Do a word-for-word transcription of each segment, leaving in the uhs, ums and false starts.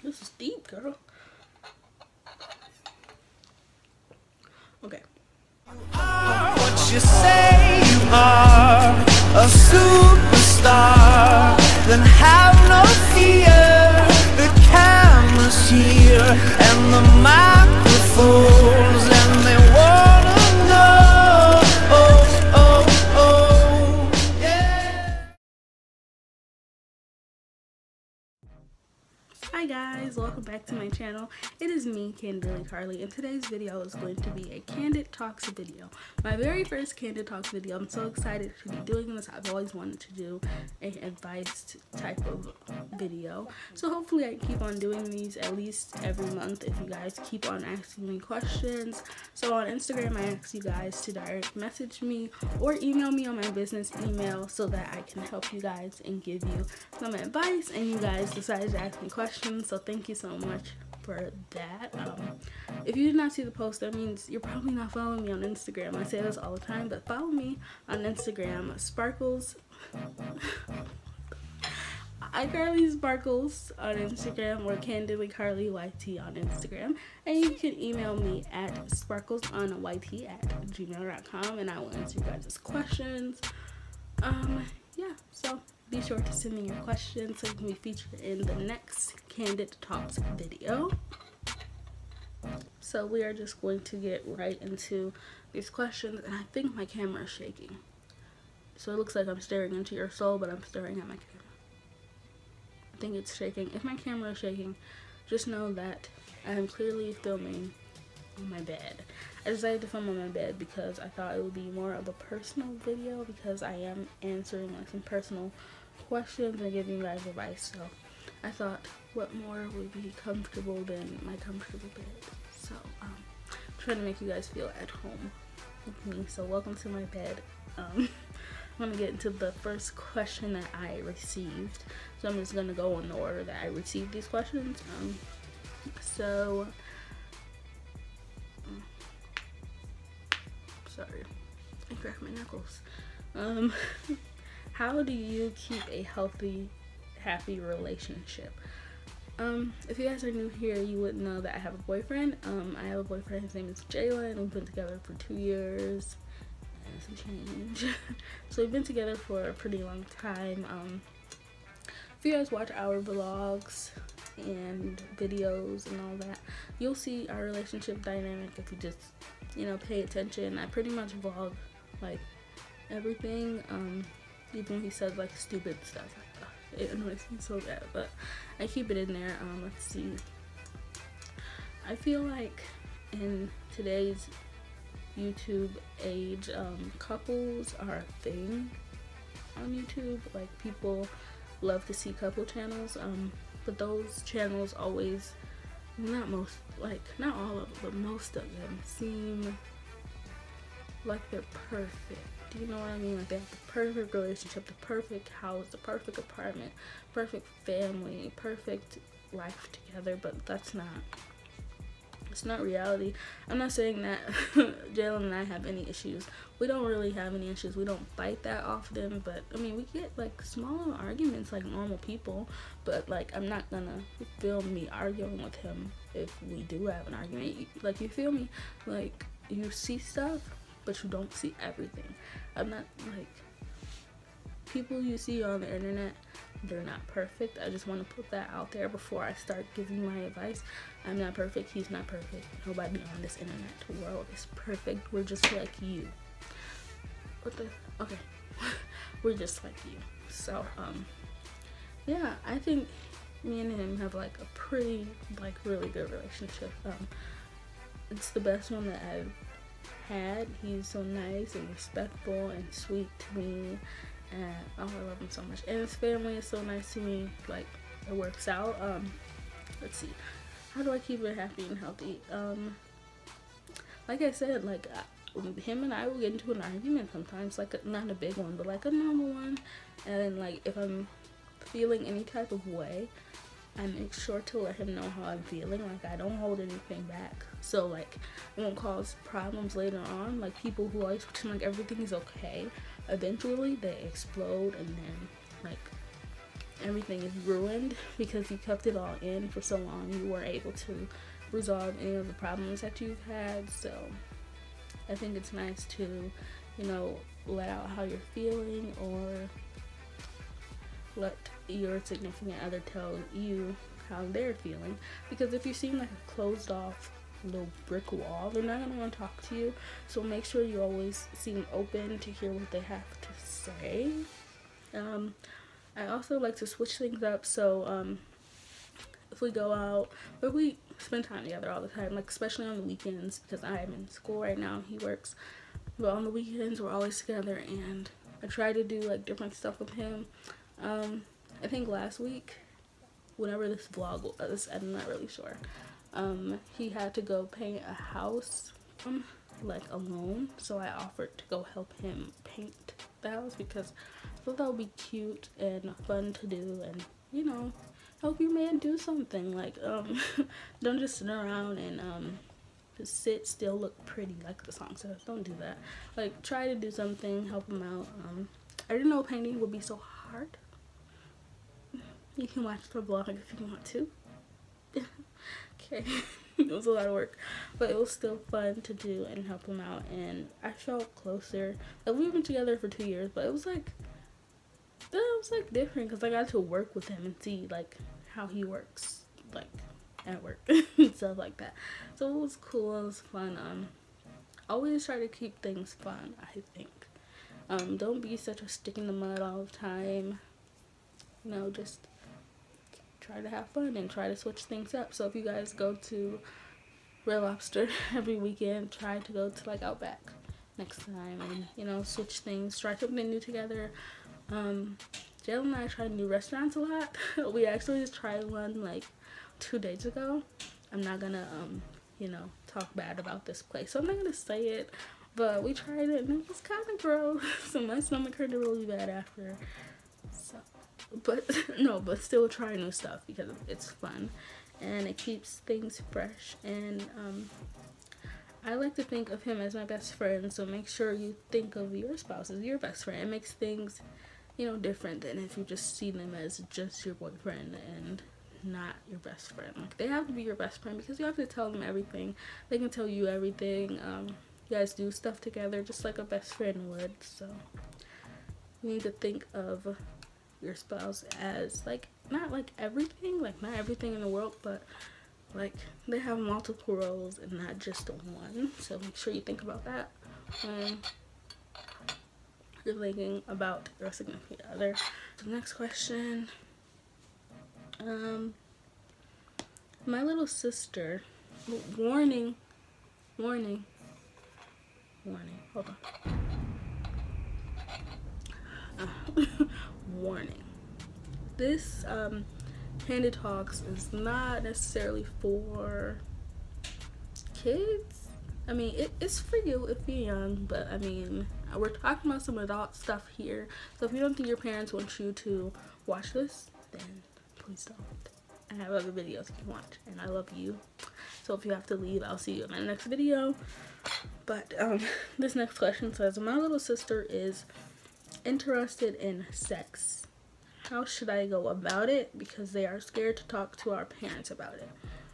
This is deep, girl. Okay. What you say you are, a superstar, then have no fear. The camera's here and the microphones, and they wanna know. Oh, oh, oh, yeah. Hi guys, welcome back to my channel. It is me, Kandid Carly, and today's video is going to be a Kandid Talks video. My very first Kandid Talks video. I'm so excited to be doing this. I've always wanted to do an advice type of video. So hopefully I can keep on doing these at least every month if you guys keep on asking me questions. So on Instagram, I ask you guys to direct message me or email me on my business email so that I can help you guys and give you some advice, and you guys decided to ask me questions. So thank you so much for that. Um, if you did not see the post, that means you're probably not following me on Instagram. I say this all the time, but follow me on Instagram, Sparkles. iCarly Sparkles on Instagram, or Kandid Carly Y T on Instagram, and you can email me at sparklesonyt at gmail dot com, and I will answer you guys' questions. Um, yeah, so be sure to send me your questions so you can be featured in the next Kandid Talks video. So we are just going to get right into these questions, and I think my camera is shaking. So it looks like I'm staring into your soul, but I'm staring at my camera. I think it's shaking. If my camera is shaking, just know that I am clearly filming on my bed. I decided to film on my bed because I thought it would be more of a personal video, because I am answering like some personal questions and giving you guys advice. So I thought, what more would be comfortable than my comfortable bed? So um, I'm trying to make you guys feel at home with me. So welcome to my bed. Um, I'm gonna get into the first question that I received. So I'm just gonna go in the order that I received these questions. Um, so. Sorry, I cracked my knuckles. Um, how do you keep a healthy, happy relationship? Um, if you guys are new here, you would know that I have a boyfriend. Um, I have a boyfriend. His name is Jalen. We've been together for two years and some change. So we've been together for a pretty long time. Um, if you guys watch our vlogs and videos and all that, you'll see our relationship dynamic if you just, you know, pay attention. I pretty much vlog like everything, um, even when he says like stupid stuff. Like, it annoys me so bad, but I keep it in there. Um, let's see. I feel like in today's YouTube age, um, couples are a thing on YouTube. Like, people love to see couple channels, um, but those channels always, not most, like not all of them, but most of them seem like they're perfect. Do you know what I mean? Like they have the perfect relationship, the perfect house, the perfect apartment, perfect family, perfect life together, but that's not, it's not reality. I'm not saying that Jalen and I have any issues. We don't really have any issues. We don't fight that often, but I mean, we get like small arguments like normal people, but like I'm not gonna film me arguing with him if we do have an argument. Like, you feel me? Like, you see stuff, but you don't see everything. I'm not like, people you see on the internet, they're not perfect. I just want to put that out there before I start giving my advice. I'm not perfect. He's not perfect. Nobody on this internet world is perfect. We're just like you. What the? Okay. We're just like you. So, um, yeah, I think me and him have like a pretty, like, really good relationship. Um, it's the best one that I've had. He's so nice and respectful and sweet to me. And oh, I love him so much, and his family is so nice to me. Like, it works out. Um let's see, how do I keep it happy and healthy? Um like I said, like I, him and I will get into an argument sometimes, like a, not a big one, but like a normal one. And then, like, if I'm feeling any type of way, I make sure to let him know how I'm feeling. Like, I don't hold anything back, so like it won't cause problems later on. Like, people who always pretend like everything is okay, eventually they explode, and then like everything is ruined because you kept it all in for so long. You weren't able to resolve any of the problems that you've had. So I think it's nice to, you know, let out how you're feeling, or let your significant other tell you how they're feeling. Because if you seem like a closed off little brick wall, they're not going to want to talk to you. So make sure you always seem open to hear what they have to say. Um, I also like to switch things up. So um, if we go out, but we spend time together all the time, like especially on the weekends, because I am in school right now, he works. But on the weekends, we're always together, and I try to do like different stuff with him. Um, I think last week, whenever this vlog was, I'm not really sure. Um, he had to go paint a house, um, like alone. So I offered to go help him paint the house because I thought that would be cute and fun to do, and you know, help your man do something. Like, um, don't just sit around and um, just sit still, look pretty, like the song says. Don't do that. Like, try to do something, help him out. Um, I didn't know painting would be so hard. You can watch the vlog if you want to. Okay, it was a lot of work, but it was still fun to do and help him out, and I felt closer. Like, we've been together for two years, but it was like, it was like different because I got to work with him and see like how he works, like at work and stuff like that. So it was cool. It was fun. Um, always try to keep things fun. I think. Um, don't be such a stick in the mud all the time. You know, just try to have fun and try to switch things up. So if you guys go to Red Lobster every weekend, try to go to like Outback next time, and you know, switch things, try something new together. Um, Jalen and I try new restaurants a lot. We actually just tried one like two days ago. I'm not gonna um, you know, talk bad about this place, so I'm not gonna say it. But we tried it and it was kind of gross. So my stomach hurt really bad after. So. But no, but still try new stuff because it's fun and it keeps things fresh. And um, I like to think of him as my best friend, so make sure you think of your spouse as your best friend. It makes things, you know, different than if you just see them as just your boyfriend and not your best friend. Like, they have to be your best friend because you have to tell them everything. They can tell you everything. Um, you guys do stuff together just like a best friend would. So you need to think of your spouse as like, not like everything, like not everything in the world, but like they have multiple roles and not just one. So make sure you think about that when you're thinking about your significant other. The next question, um my little sister, warning warning warning hold on uh, warning, this um Kandid Talks is not necessarily for kids. I mean, it, it's for you if you're young, but I mean, we're talking about some adult stuff here. So if you don't think your parents want you to watch this, then please don't. I have other videos you can watch, and I love you. So if you have to leave, I'll see you in my next video. But um, this next question says, my little sister is interested in sex. How should I go about it? Because they are scared to talk to our parents about it.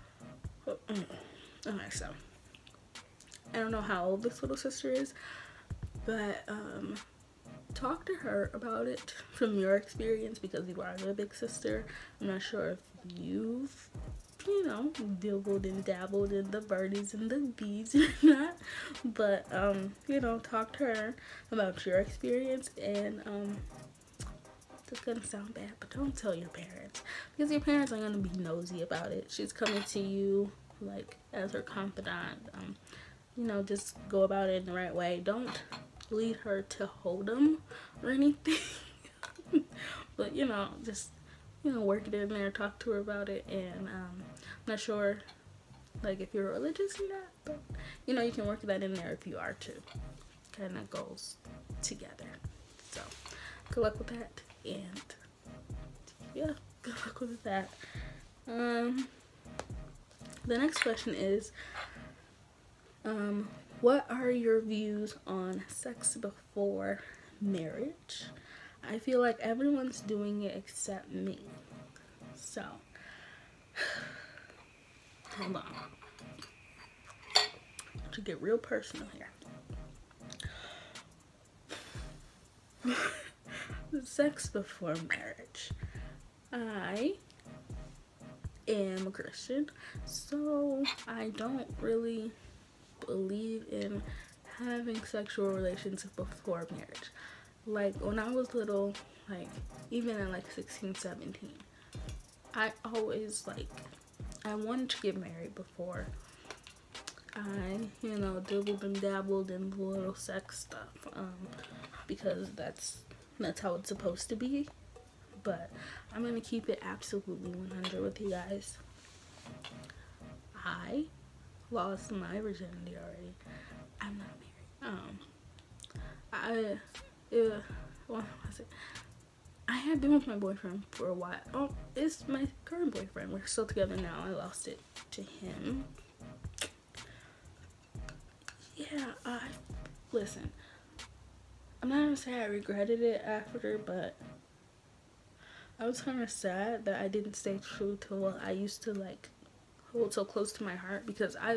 Okay, so I don't know how old this little sister is, but um, talk to her about it from your experience because you are the big sister. I'm not sure if you've, you know, dabbled and dabbled in the birdies and the bees or not, but um, you know, talk to her about your experience. And um, it's gonna sound bad, but don't tell your parents because your parents are gonna be nosy about it. She's coming to you like as her confidant. Um, you know, just go about it in the right way. Don't lead her to hold them or anything. But you know, just, you know, work it in there, talk to her about it. And um, I'm not sure like if you're religious or not, but you know, you can work that in there if you are too. Kind of goes together. So good luck with that. And yeah, good luck with that. Um, the next question is, um, what are your views on sex before marriage? I feel like everyone's doing it except me. So, hold on. To get real personal here. Sex before marriage. I am a Christian, so I don't really believe in having sexual relations before marriage. Like, when I was little, like, even at like sixteen, seventeen, I always, like, I wanted to get married before I, you know, dabbled and dabbled in the little sex stuff, um, because that's, that's how it's supposed to be. But I'm going to keep it absolutely one hundred with you guys. I lost my virginity already. I'm not married. Um, I, uh, what was it? I had been with my boyfriend for a while. Oh, it's my current boyfriend. We're still together now. I lost it to him. Yeah, I, listen, I'm not going to say I regretted it after, but I was kind of sad that I didn't stay true to what I used to, like, hold so close to my heart, because I,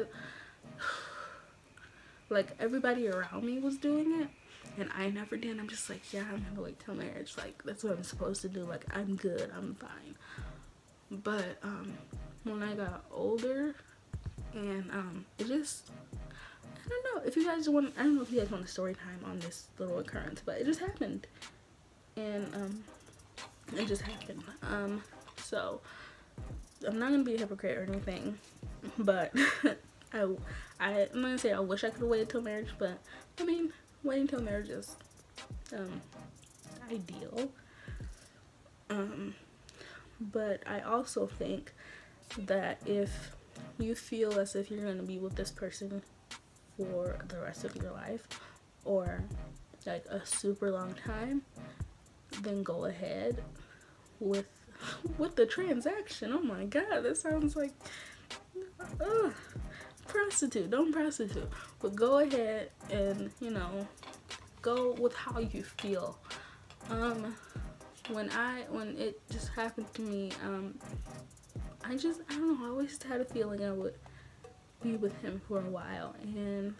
like, everybody around me was doing it, and I never did. I'm just like, yeah, I'm gonna wait till marriage. Like, that's what I'm supposed to do. Like, I'm good. I'm fine. But, um, when I got older, and, um, it just, I don't know. If you guys want, I don't know if you guys want a story time on this little occurrence, but it just happened. And, um, it just happened. Um, so, I'm not gonna be a hypocrite or anything, but I, I, I'm not gonna say I wish I could have waited till marriage, but, I mean, waiting till marriage is, um, ideal. Um, but I also think that if you feel as if you're gonna be with this person for the rest of your life, or, like, a super long time, then go ahead with with the transaction. Oh my god, that sounds like uh, prostitute. Don't prostitute, but go ahead and, you know, go with how you feel. Um, when I when it just happened to me, um, I just I don't know. I always had a feeling I would be with him for a while, and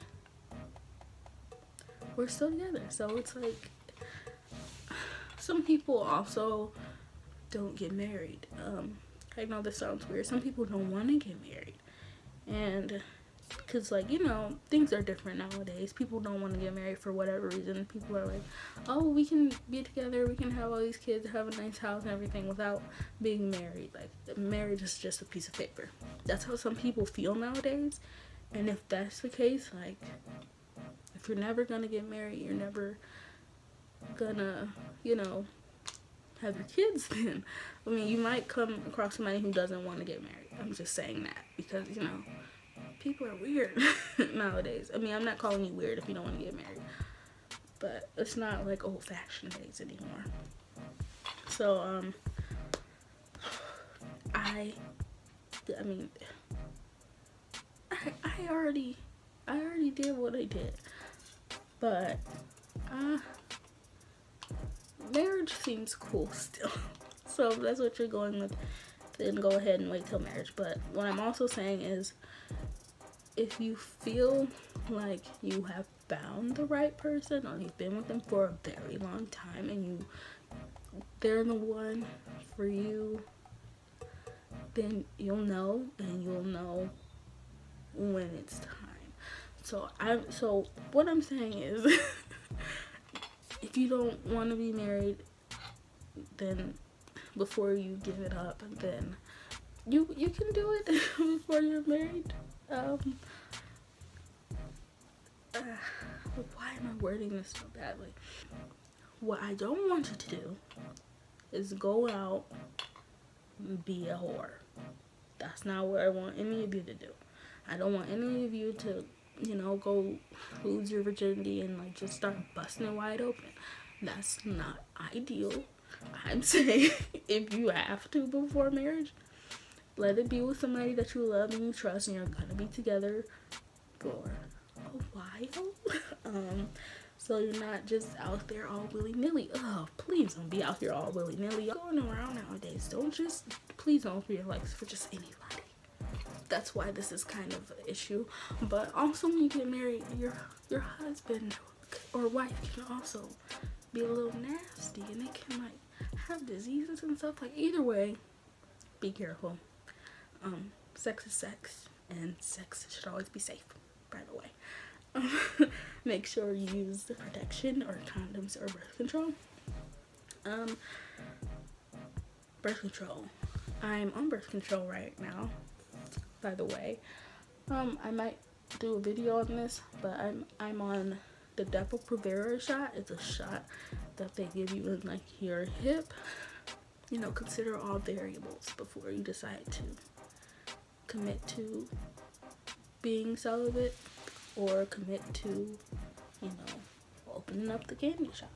we're still together. So it's like, some people also don't get married. Um, I know this sounds weird. Some people don't want to get married. And, because, like, you know, things are different nowadays. People don't want to get married for whatever reason. People are like, oh, we can be together. We can have all these kids, have a nice house and everything without being married. Like, marriage is just a piece of paper. That's how some people feel nowadays. And if that's the case, like, if you're never going to get married, you're never gonna, you know, have your kids then. I mean, you might come across somebody who doesn't want to get married. I'm just saying that because, you know, people are weird nowadays. I mean, I'm not calling you weird if you don't want to get married, but it's not like old-fashioned days anymore. So, um, I, I mean, I, I already, I already did what I did, but, uh, marriage seems cool still. So if that's what you're going with, then go ahead and wait till marriage. But what I'm also saying is, if you feel like you have found the right person, or you've been with them for a very long time, and you they're the one for you, then you'll know, and you'll know when it's time. So I'm so what I'm saying is, if you don't want to be married, then before you give it up, then you you can do it before you're married. Um, uh, why am I wording this so badly? What I don't want you to do is go out and be a whore. That's not what I want any of you to do. I don't want any of you to, you know, go lose your virginity and, like, just start busting it wide open. That's not ideal. I'm saying, if you have to before marriage, let it be with somebody that you love and you trust, and you're gonna be together for a while. um, So you're not just out there all willy-nilly. Oh, please don't be out here all willy-nilly. Going around nowadays, don't just, please don't be like for just anybody. That's why this is kind of an issue. But also when you get married, your your husband or wife can also be a little nasty, and they can like have diseases and stuff. Like either way, be careful. Um, sex is sex, and sex should always be safe, by the way. Um, make sure you use the protection or condoms or birth control. Um, birth control. I'm on birth control right now, by the way. Um, I might do a video on this, but I'm I'm on the Depo-Provera shot. It's a shot that they give you in like your hip. You know, consider all variables before you decide to commit to being celibate or commit to, you know, opening up the candy shop.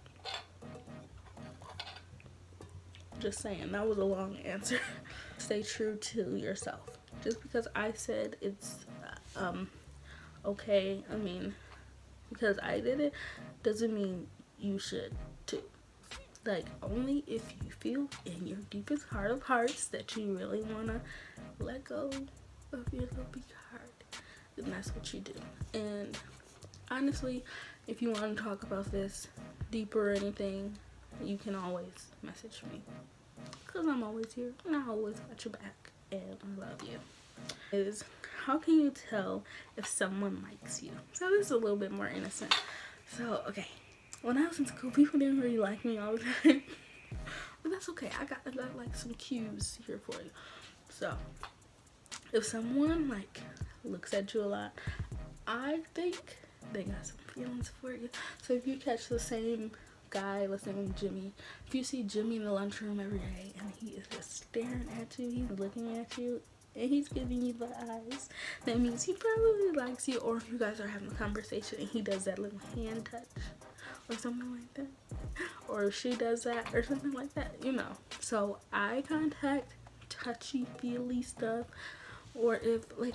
Just saying, that was a long answer. Stay true to yourself. Just because I said it's um okay, I mean, because I did it doesn't mean you should too. Like, only if you feel in your deepest heart of hearts that you really want to let go of your little big heart, then that's what you do. And honestly, if you want to talk about this deeper or anything, you can always message me, because I'm always here and I always got your back, and I love you. Is how can you tell if someone likes you? So this is a little bit more innocent. So okay, when I was in school, people didn't really like me all the time. But that's okay. I got, I got like some cues here for you. So if someone like looks at you a lot, I think they got some feelings for you. So if you catch the same guy, let's name Jimmy. If you see Jimmy in the lunchroom every day and he is just staring at you, he's looking at you, and he's giving you the eyes, that means he probably likes you. Or if you guys are having a conversation and he does that little hand touch or something like that, or if she does that or something like that, you know. So eye contact, touchy feely stuff, or if like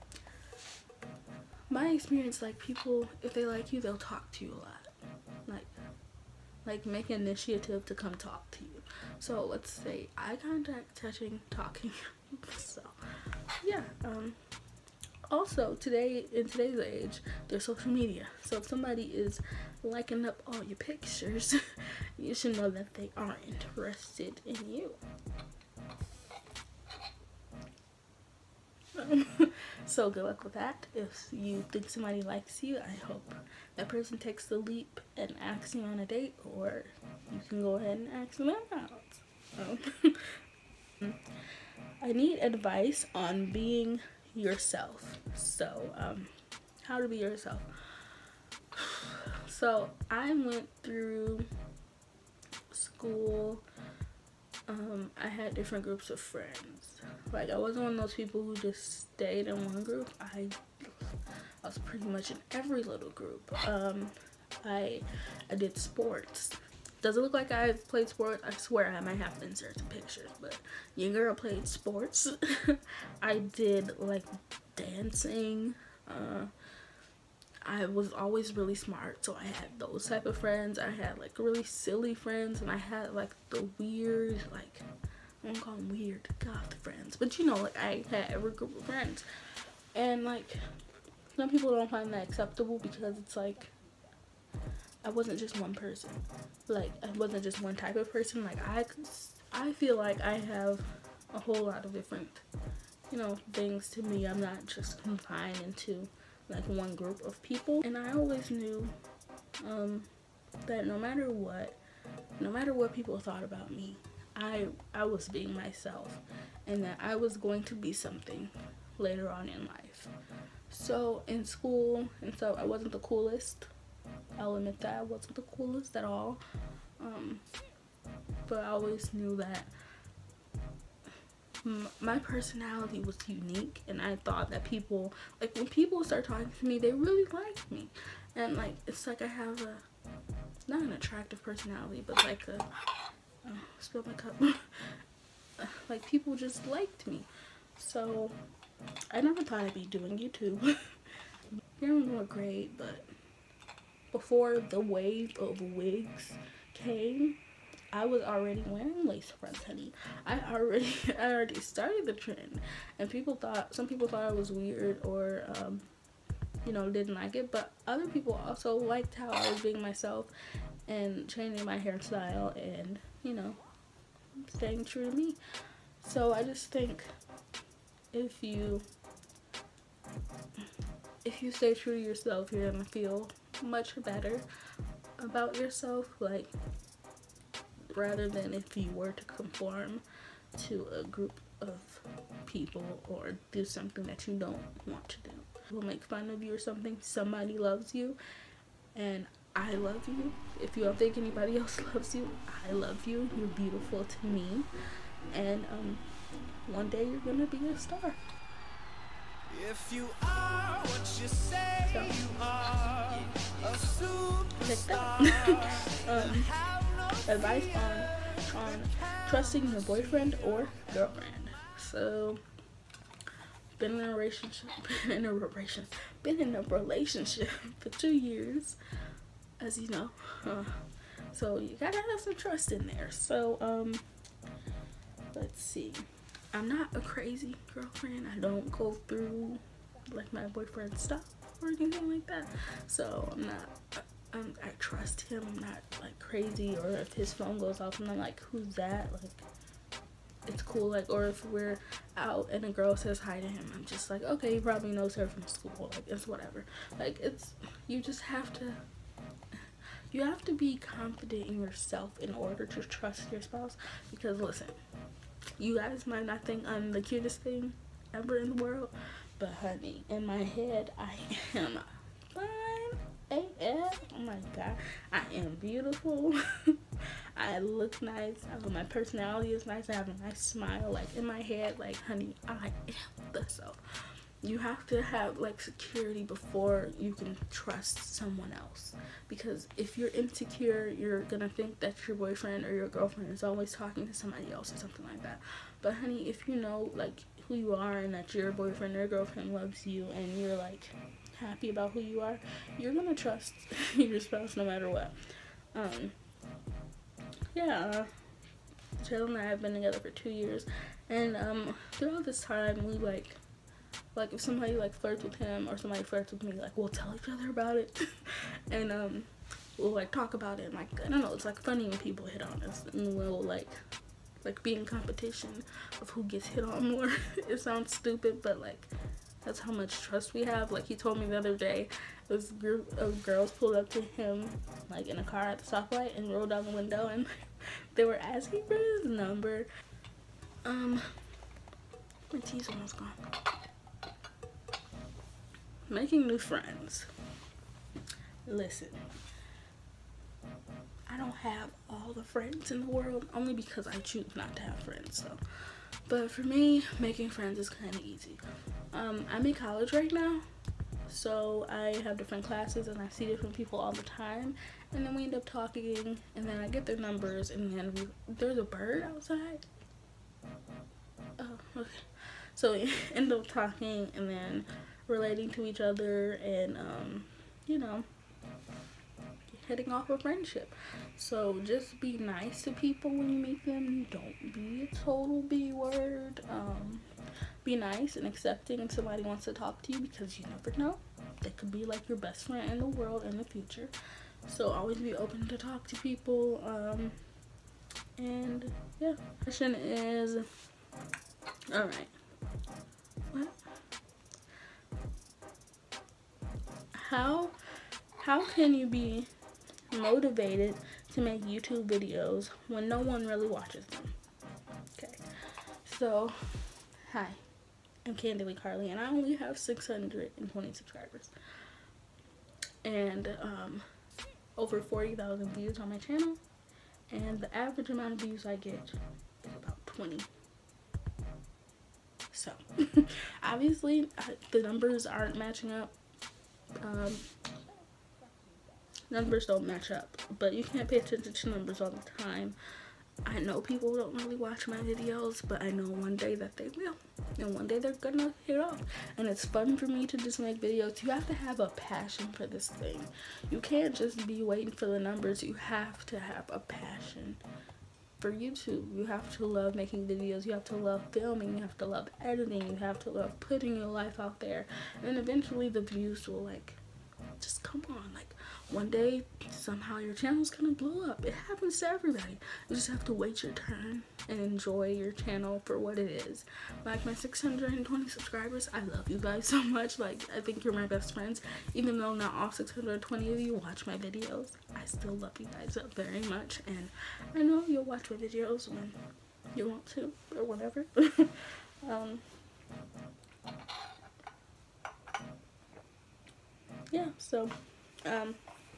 my experience, like people, if they like you, they'll talk to you a lot, like like make an initiative to come talk to you. So let's say eye contact, touching, talking. So yeah, um also today, in today's age, there's social media. So if somebody is liking up all your pictures, you should know that they are interested in you. Um, so good luck with that. If you think somebody likes you, I hope that person takes the leap and asks you on a date, or you can go ahead and ask them out. Um, I need advice on being yourself. So um how to be yourself. So I went through school, um I had different groups of friends. Like I wasn't one of those people who just stayed in one group. I I was pretty much in every little group. um I I did sports. Does it look like I've played sports? I swear I might have to insert some pictures, but your girl played sports. I did like dancing. Uh, I was always really smart, so I had those type of friends. I had like really silly friends, and I had like the weird, like I won't call them weird, goth friends, but you know, like I had every group of friends, and like some people don't find that acceptable because it's like I wasn't just one person. Like, I wasn't just one type of person. Like, I, I feel like I have a whole lot of different, you know, things to me. I'm not just confined into, like, one group of people. And I always knew um, that no matter what, no matter what people thought about me, I, I was being myself. And that I was going to be something later on in life. So, in school, and so I wasn't the coolest. I'll admit that I wasn't the coolest at all, um, but I always knew that m my personality was unique, and I thought that people, like when people start talking to me, they really like me, and like it's like I have a, not an attractive personality, but like a, oh, spilled my cup, like people just liked me, so I never thought I'd be doing YouTube. Everyone were great, but before the wave of wigs came, I was already wearing lace fronts, honey. I already, I already started the trend, and people thought, some people thought it was weird or, um, you know, didn't like it, but other people also liked how I was being myself and changing my hairstyle and, you know, staying true to me. So I just think if you, if you stay true to yourself, you're gonna feel much better about yourself, like, rather than if you were to conform to a group of people or do something that you don't want to do. People make fun of you or something. Somebody loves you, and I love you. If you don't think anybody else loves you, I love you. You're beautiful to me, and um, one day you're gonna be a star. If you are what you say So, you are, a superstar. um, advice on on trusting your boyfriend or girlfriend. So, been in a relationship, been in a relationship, been in a relationship for two years, as you know. Uh, so you gotta have some trust in there. So um, let's see. I'm not a crazy girlfriend. I don't go through like my boyfriend's stuff or anything like that. So I'm not. Um, I trust him. I'm not like crazy. Or if his phone goes off and I'm like, who's that? Like, it's cool. Like, or if we're out and a girl says hi to him, I'm just like, okay, he probably knows her from school. Like, it's whatever. Like, it's, you just have to. You have to be confident in yourself in order to trust your spouse. Because listen, you guys might not think I'm the cutest thing ever in the world, but honey, in my head, I am fine A F. Oh my god, I am beautiful. I look nice. I, my personality is nice. I have a nice smile. Like, in my head, like, honey, I am the self. You have to have like security before you can trust someone else, because if you're insecure, you're gonna think that your boyfriend or your girlfriend is always talking to somebody else or something like that. But honey, if you know like who you are and that your boyfriend or girlfriend loves you and you're like happy about who you are, you're gonna trust your spouse no matter what. Um yeah, Jill and I have been together for two years, and um throughout this time we like Like, if somebody, like, flirts with him or somebody flirts with me, like, we'll tell each other about it. And, um, we'll, like, talk about it. And, like, I don't know, it's, like, funny when people hit on us. And we'll, like, like, be in competition of who gets hit on more. It sounds stupid, but, like, that's how much trust we have. Like, he told me the other day, this group of girls pulled up to him, like, in a car at the stoplight and rolled down the window. And they were asking for his number. Um, my tea's almost gone. Making new friends. Listen, I don't have all the friends in the world, only because I choose not to have friends. So, but for me, making friends is kind of easy. Um, I'm in college right now, so I have different classes and I see different people all the time, and then we end up talking, and then I get their numbers, and then we, there's a bird outside. Oh, okay. So we end up talking, and then relating to each other, and um you know, heading off a friendship. So just be nice to people when you meet them. Don't be a total B word. Um be nice and accepting if somebody wants to talk to you, because you never know, they could be like your best friend in the world in the future. So always be open to talk to people. Um and yeah, question is, all right, what How, how can you be motivated to make YouTube videos when no one really watches them? Okay, so, hi, I'm Kandid Carly, and I only have six hundred twenty subscribers, and um, over forty thousand views on my channel, and the average amount of views I get is about twenty. So, obviously, I, the numbers aren't matching up. Um, numbers don't match up, but you can't pay attention to numbers all the time. I know people don't really watch my videos, but I know one day that they will. And one day they're gonna hit off. And it's fun for me to just make videos. You have to have a passion for this thing. You can't just be waiting for the numbers. You have to have a passion for YouTube. You have to love making videos. You have to love filming. You have to love editing. You have to love putting your life out there. And eventually the views will, like, just come on. Like, one day, somehow your channel's gonna blow up. It happens to everybody. You just have to wait your turn and enjoy your channel for what it is. Like my six hundred twenty subscribers, I love you guys so much. Like, I think you're my best friends. Even though not all six hundred twenty of you watch my videos, I still love you guys up very much. And I know you'll watch my videos when you want to, or whatever. um, yeah, so, um,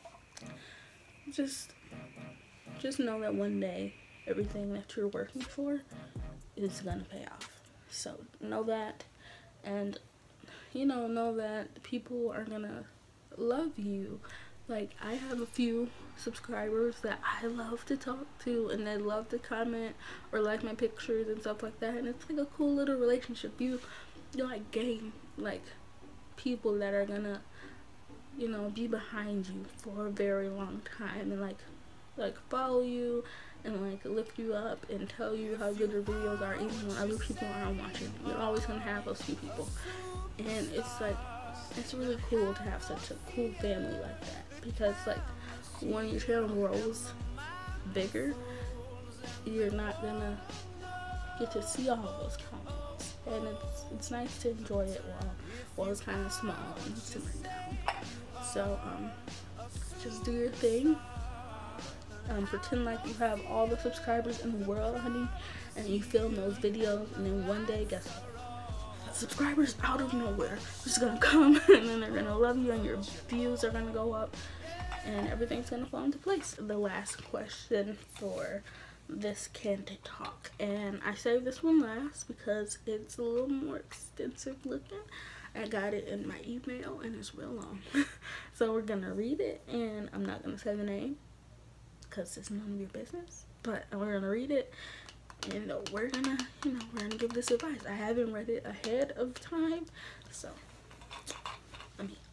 just, just know that one day, everything that you're working for is gonna pay off. So, know that, and, you know, know that people are gonna love you. Like, I have a few subscribers that I love to talk to, and they love to comment or like my pictures and stuff like that, and it's like a cool little relationship. You, you like gain, like, people that are gonna, you know, be behind you for a very long time, and like like follow you and like lift you up and tell you how good your videos are, even when other people aren't watching. You're always gonna have those few people, and it's like, it's really cool to have such a cool family like that, because like when your channel grows bigger, you're not gonna get to see all of those comments, and it's it's nice to enjoy it while while it's kind of small and simmering down. So, um, just do your thing. Um, pretend like you have all the subscribers in the world, honey, and you film those videos, and then one day, guess what? Subscribers out of nowhere just gonna come, and then they're gonna love you, and your views are gonna go up, and everything's gonna fall into place. The last question for this Kandid talk, and I saved this one last because it's a little more extensive looking. I got it in my email and it's real long. So we're gonna read it, and I'm not gonna say the name because it's none of your business, but we're gonna read it, and we're gonna, you know, we're gonna give this advice. I haven't read it ahead of time, so let me,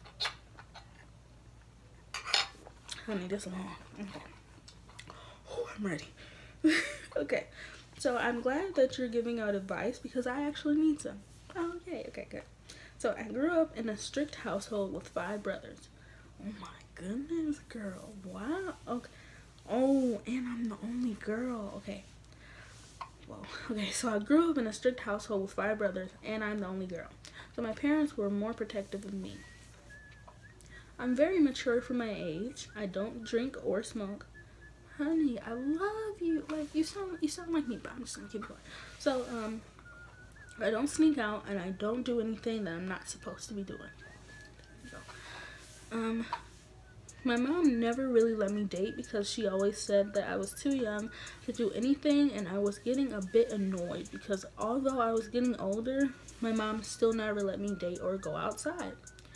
honey, this long. Okay. Oh, I'm ready. Okay, so I'm glad that you're giving out advice because I actually need some. Oh, okay, okay, good. So I grew up in a strict household with five brothers. Oh my goodness, girl. Wow. Okay. Oh, and I'm the only girl. Okay. Well, okay, so I grew up in a strict household with five brothers, and I'm the only girl. So my parents were more protective of me. I'm very mature for my age. I don't drink or smoke. Honey, I love you. Like, you sound you sound like me, but I'm just gonna keep going. So, um, I don't sneak out, and I don't do anything that I'm not supposed to be doing. So, um, my mom never really let me date because she always said that I was too young to do anything, and I was getting a bit annoyed because although I was getting older, my mom still never let me date or go outside.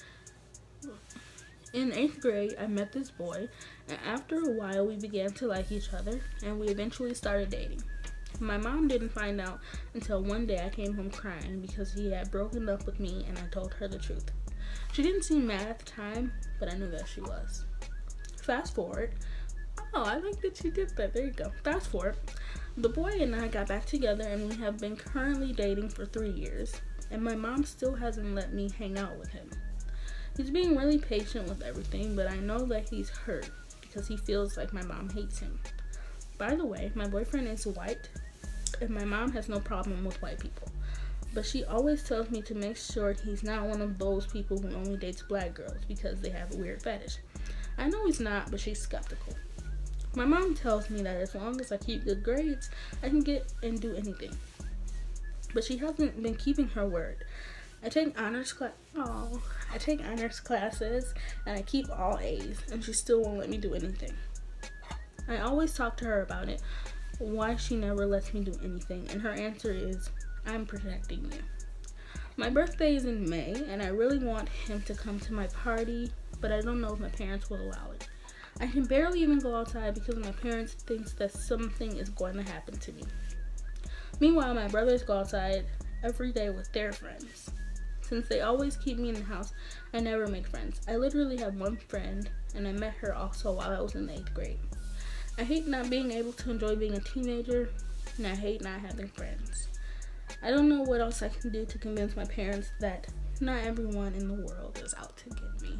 In eighth grade, I met this boy, and after a while, we began to like each other, and we eventually started dating. My mom didn't find out until one day I came home crying because he had broken up with me, and I told her the truth. She didn't seem mad at the time, but I knew that she was. Fast forward. Oh, I like that you did that. There you go. Fast forward. The boy and I got back together, and we have been currently dating for three years, and my mom still hasn't let me hang out with him. He's being really patient with everything, but I know that he's hurt because he feels like my mom hates him. By the way, my boyfriend is white, and my mom has no problem with white people. But she always tells me to make sure he's not one of those people who only dates black girls because they have a weird fetish. I know he's not, but she's skeptical. My mom tells me that as long as I keep good grades, I can get and do anything. But she hasn't been keeping her word. I take honors class. Oh, I take honors classes, and I keep all A's, and she still won't let me do anything. I always talk to her about it, why she never lets me do anything, and her answer is, I'm protecting you. My birthday is in May, and I really want him to come to my party, but I don't know if my parents will allow it. I can barely even go outside because my parents think that something is going to happen to me. Meanwhile, my brothers go outside every day with their friends. Since they always keep me in the house, I never make friends. I literally have one friend, and I met her also while I was in the eighth grade. I hate not being able to enjoy being a teenager, and I hate not having friends. I don't know what else I can do to convince my parents that not everyone in the world is out to get me.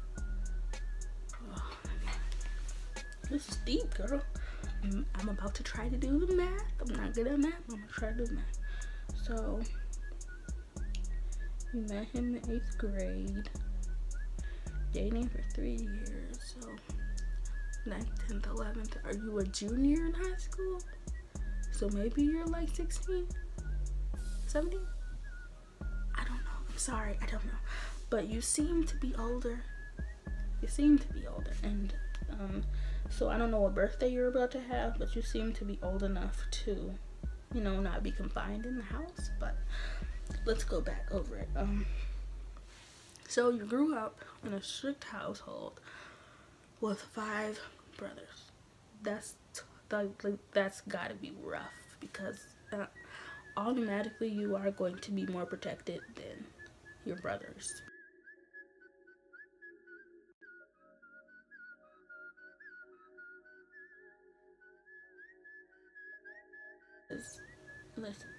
Oh, this is deep, girl. I'm, I'm about to try to do the math. I'm not good at math. I'm gonna try to do the math. So, we met him in eighth grade, dating for three years. So, ninth, tenth, eleventh. Are you a junior in high school? So maybe you're like sixteen, seventeen? I don't know. I'm sorry. I don't know. But you seem to be older. You seem to be older. And um, so I don't know what birthday you're about to have, but you seem to be old enough to, you know, not be confined in the house. But let's go back over it. Um, so you grew up in a strict household with five brothers. That's like, that's gotta be rough because uh, automatically you are going to be more protected than your brothers. Listen,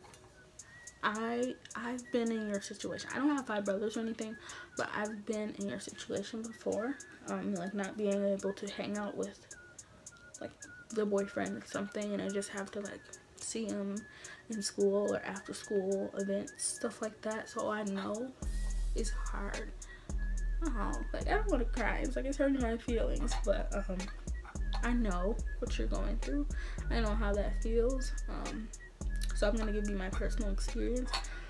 I I've been in your situation. I don't have five brothers or anything, but I've been in your situation before. Um, like not being able to hang out with like the boyfriend or something, and I just have to like see him in school or after school events, stuff like that. So I know it's hard. Oh, like I don't want to cry. It's like it's hurting my feelings, but um, I know what you're going through. I know how that feels. Um, so I'm gonna give you my personal experience.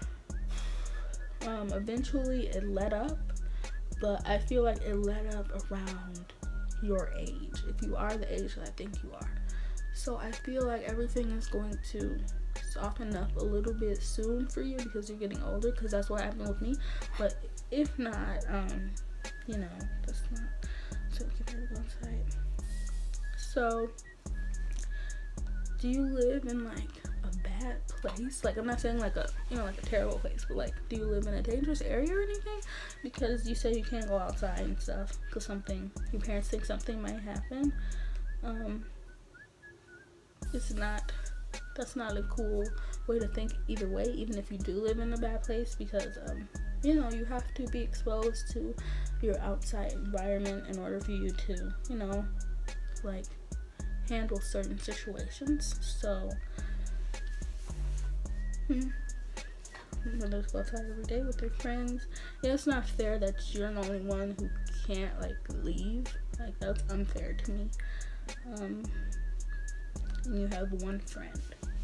Um, eventually it let up, but I feel like it let up around your age, if you are the age that I think you are. So I feel like everything is going to soften up a little bit soon for you because you're getting older, because that's what happened with me. But if not, um, you know, that's not, so get ready to go inside. So, do you live in like a bad place? Like, I'm not saying like a, you know, like a terrible place, but like, do you live in a dangerous area or anything? Because you say you can't go outside and stuff because something, your parents think something might happen. Um, it's not, that's not a cool way to think either way, even if you do live in a bad place, because, um, you know, you have to be exposed to your outside environment in order for you to, you know, like, handle certain situations. So, hmm. Brothers go outside every day with their friends. Yeah, it's not fair that you're the only one who can't like leave. Like that's unfair to me. Um, and you have one friend.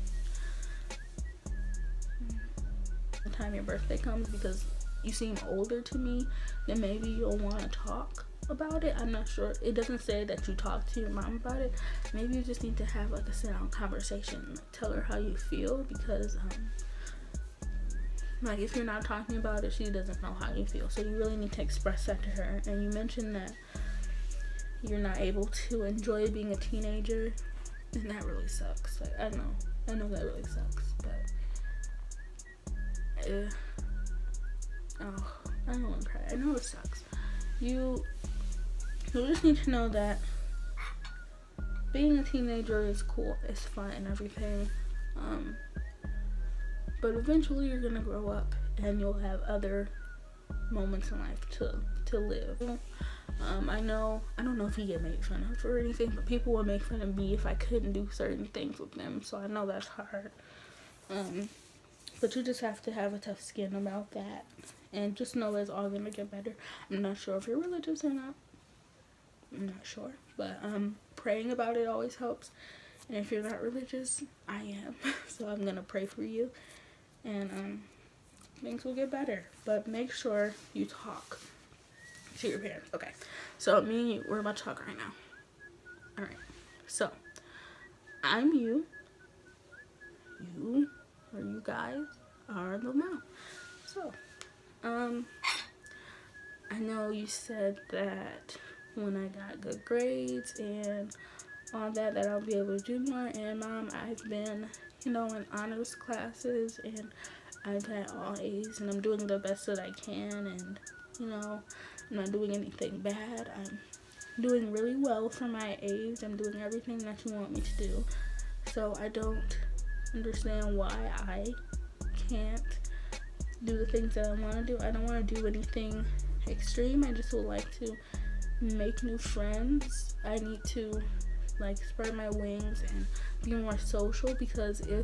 The time your birthday comes, because you seem older to me, then maybe you'll want to talk about it. I'm not sure. It doesn't say that you talk to your mom about it. Maybe you just need to have like a sit down conversation. Like, tell her how you feel, because um. Like, if you're not talking about it, she doesn't know how you feel. So you really need to express that to her. And you mentioned that you're not able to enjoy being a teenager. And that really sucks. Like, I know. I know that really sucks. But, uh, oh, I don't want to cry. I know it sucks. You, you just need to know that being a teenager is cool. It's fun and everything. Um... But eventually you're gonna grow up and you'll have other moments in life to to live. Um, I know, I don't know if you get made fun of or anything, but people would make fun of me if I couldn't do certain things with them. So I know that's hard. Um, but you just have to have a tough skin about that. And just know it's all gonna get better. I'm not sure if you're religious or not. I'm not sure. But um, praying about it always helps. And if you're not religious, I am. So I'm gonna pray for you. And um, things will get better. But make sure you talk to your parents. Okay. So me and you, we're about to talk right now. Alright. So, I'm you. You, or you guys, are the mom. So, um, I know you said that when I got good grades and all that, that I'll be able to do more. And mom, I've been, you know, in honors classes, and I've had all A's, and I'm doing the best that I can, and, you know, I'm not doing anything bad. I'm doing really well for my A's. I'm doing everything that you want me to do. So I don't understand why I can't do the things that I want to do. I don't want to do anything extreme. I just would like to make new friends. I need to like spread my wings and be more social, because if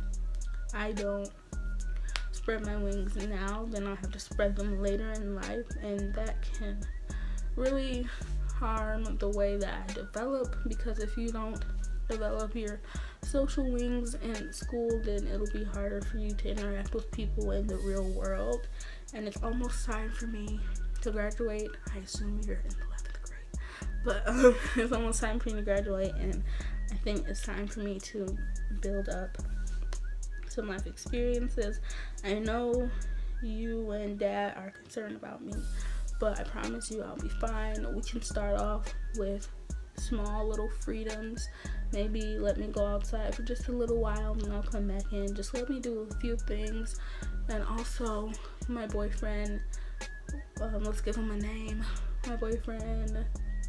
I don't spread my wings now, then I'll have to spread them later in life, and that can really harm the way that I develop, because if you don't develop your social wings in school, then it'll be harder for you to interact with people in the real world. And it's almost time for me to graduate. I assume you're in eleventh grade, but um, it's almost time for me to graduate, and I think it's time for me to build up some life experiences. I know you and dad are concerned about me, but I promise you I'll be fine. We can start off with small little freedoms. Maybe let me go outside for just a little while, and then I'll come back in. Just let me do a few things. And also, my boyfriend, um, let's give him a name. My boyfriend,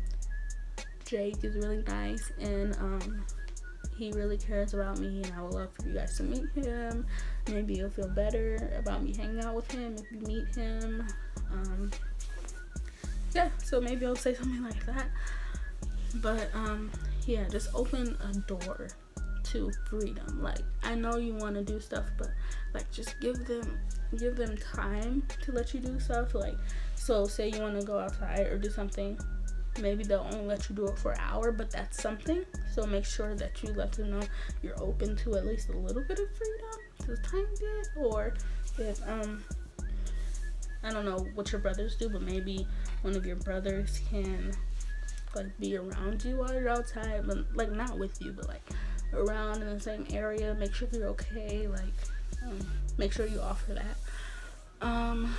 Jake, is really nice, and um, he really cares about me, and I would love for you guys to meet him. Maybe you'll feel better about me hanging out with him if you meet him. Um, yeah, so maybe I'll say something like that. But um yeah, just open a door to freedom. Like, I know you want to do stuff, but like, just give them give them time to let you do stuff. Like, so say you want to go outside or do something, maybe they'll only let you do it for an hour, but that's something. So make sure that you let them know you're open to at least a little bit of freedom, just a tiny bit. Or if um I don't know what your brothers do, but maybe one of your brothers can like be around you while you're outside, but like not with you, but like around in the same area. Make sure you're okay. Like, um, make sure you offer that. Um,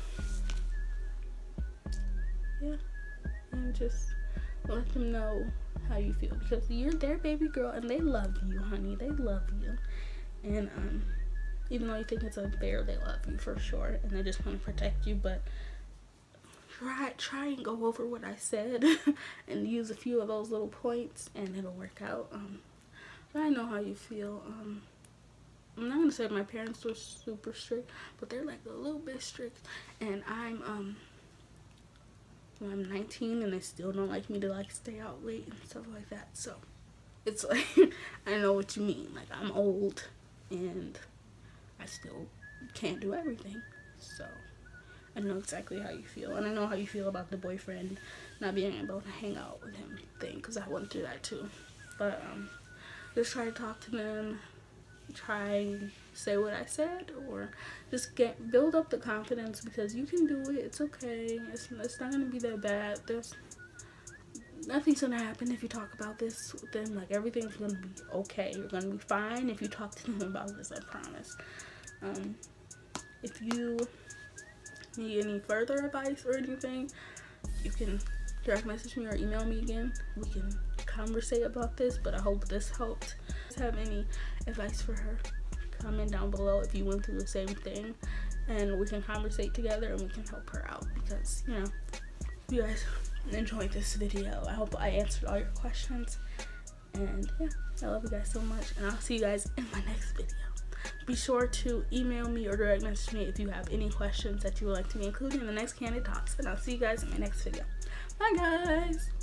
yeah, and just let them know how you feel, because you're their baby girl and they love you, honey. They love you, and um, even though you think it's unfair, they love you for sure, and they just want to protect you. But Try, try and go over what I said and use a few of those little points, and it'll work out. Um, but I know how you feel. Um, I'm not gonna say my parents were super strict, but they're like a little bit strict. And I'm um, well, I'm nineteen, and they still don't like me to like stay out late and stuff like that. So it's like I know what you mean. Like, I'm old, and I still can't do everything. So I know exactly how you feel, and I know how you feel about the boyfriend not being able to hang out with him thing, because I went through that too. But um, just try to talk to them, try and say what I said, or just get build up the confidence, because you can do it. It's okay. It's, it's not gonna be that bad. There's nothing's gonna happen if you talk about this with them. Like, everything's gonna be okay. You're gonna be fine if you talk to them about this. I promise. Um, if you need any further advice or anything, you can direct message me or email me again. We can conversate about this, but I hope this helped. If you have any advice for her, comment down below if you went through the same thing, and we can conversate together and we can help her out, because, you know, you guys enjoyed this video. I hope I answered all your questions, and yeah, I love you guys so much, and I'll see you guys in my next video. Be sure to email me or direct message me if you have any questions that you would like to be included in the next Kandid Talks. And I'll see you guys in my next video. Bye, guys!